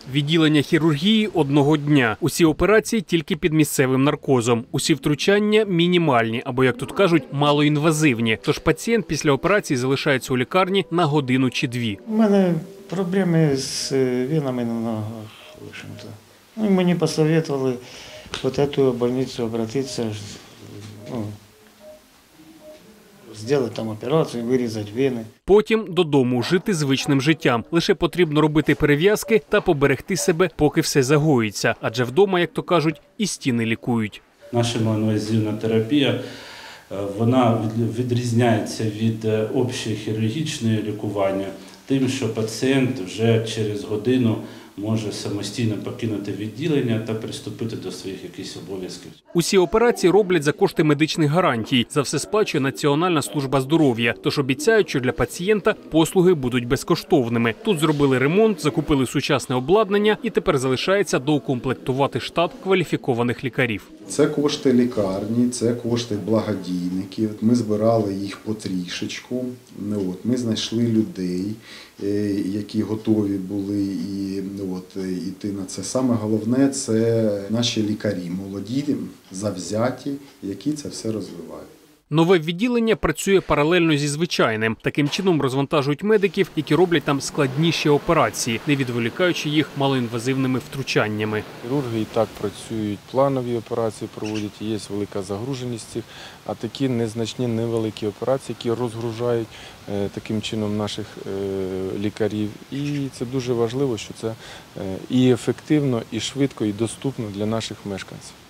Відділення хірургії одного дня. Усі операції тільки під місцевим наркозом. Усі втручання мінімальні, або, як тут кажуть, малоінвазивні. Тож пацієнт після операції залишається у лікарні на годину чи дві. У мене проблеми з венами на ногах, в общем-то. Ну, і мені посоветовали в эту больницу обратиться, зробити там операцію, вирізати вени. Потім додому жити звичним життям. Лише потрібно робити перев'язки та поберегти себе, поки все загоїться. Адже вдома, як то кажуть, і стіни лікують. Наша малоінвазивна терапія, вона відрізняється від общої хірургічної лікування тим, що пацієнт вже через годину може самостійно покинути відділення та приступити до своїх якихось обов'язків. Усі операції роблять за кошти медичних гарантій. За все сплачує Національна служба здоров'я. Тож обіцяють, що для пацієнта послуги будуть безкоштовними. Тут зробили ремонт, закупили сучасне обладнання і тепер залишається доукомплектувати штат кваліфікованих лікарів. Це кошти лікарні, це кошти благодійників. Ми збирали їх потрішечку. Ми знайшли людей, які готові були йти на це. Саме головне – це наші лікарі, молоді, завзяті, які це все розвивають. Нове відділення працює паралельно зі звичайним. Таким чином розвантажують медиків, які роблять там складніші операції, не відволікаючи їх малоінвазивними втручаннями. Хірурги і так працюють, планові операції проводять, є велика загруженість цих, а такі незначні, невеликі операції, які розгружають таким чином наших лікарів. І це дуже важливо, що це і ефективно, і швидко, і доступно для наших мешканців.